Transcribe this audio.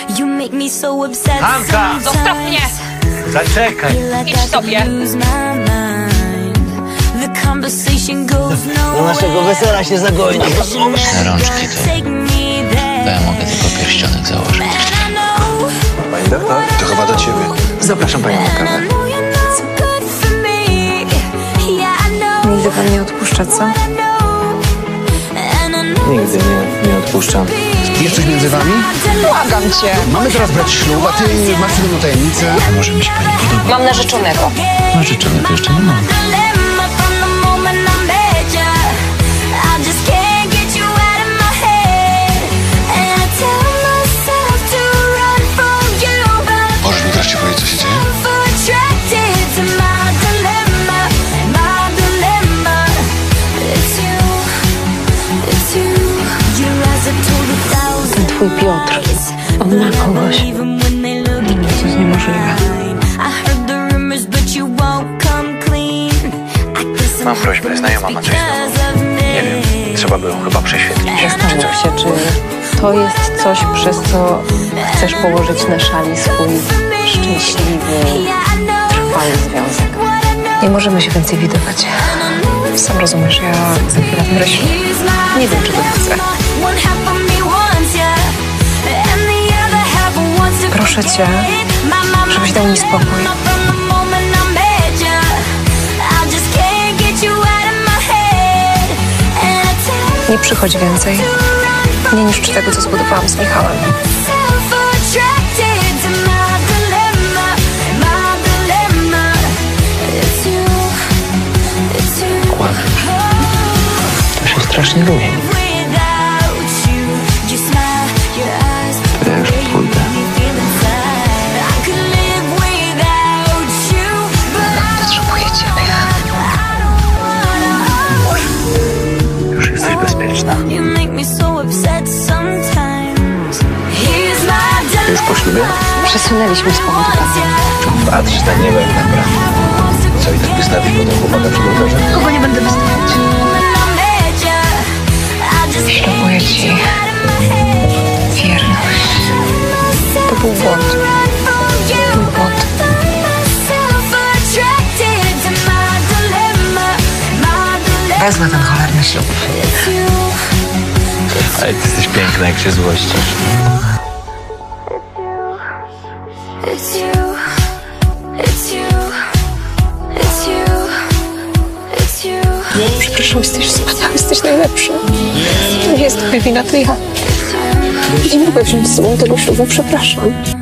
Hanka! Zostaw mnie! Zaczekaj! Idź sobie! Do naszego wesela się zagoi. Na rączki to ja mogę tylko pierścionek założyć. Pani doktor? To chyba do ciebie. Zapraszam panią na kawę. Nigdy pan nie odpuszcza, co? Nigdy nie odpuszczam. Jest coś między wami? Błagam cię! Mamy teraz brać ślub, a ty masz pewną tajemnicę. A może mi się pani podoba? Mam narzeczonego. Narzeczonego jeszcze nie mam. Możesz mi wreszcie powiedzieć, co się dzieje? Ten twój Piotr, on ma kogoś. To jest niemożliwe. Mam prośbę, znajoma ma coś znowu. Nie wiem, trzeba by ją chyba prześwietlić. Zastanów się, czy to jest coś, przez co chcesz położyć na szali swój szczęśliwy, trwały związek. Nie możemy się więcej widywać. Sam rozumiesz, ja za chwilę biorę ślub. Nie wiem, czy to chcę. Proszę cię, żebyś dał mi spokój. Nie przychodź więcej. Nie niszcz tego, co zbudowałam z Michałem. Kłamiesz. To się strasznie różni. Ja już pójdę. Potrzebuję ciebie. Już jesteś bezpieczna. Już po ślubie? Przesunęliśmy z powodu pandemii. Patrz na niebo jak naprawdę. Co i tak wystawisz potem chłopaka przy ołtarze? Kogo nie będę wystawiać? Ślubuję ci wierność. To był błąd. Mój błąd. Wezmę ten cholerny ślub. Ale ty jesteś piękna, jak się złościsz. Przepraszam, jesteś wspaniały, jesteś najlepszy. To nie jest twoja wina, to ja. Nie mogę wziąć z sobą tego ślubu, przepraszam.